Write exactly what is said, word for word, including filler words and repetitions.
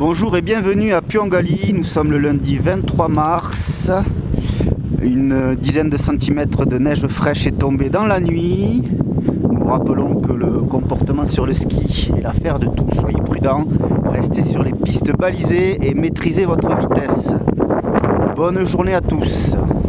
Bonjour et bienvenue à Pyongali. Nous sommes le lundi vingt-trois mars. Une dizaine de centimètres de neige fraîche est tombée dans la nuit. Nous vous rappelons que le comportement sur le ski est l'affaire de tous. Soyez prudents, restez sur les pistes balisées et maîtrisez votre vitesse. Bonne journée à tous.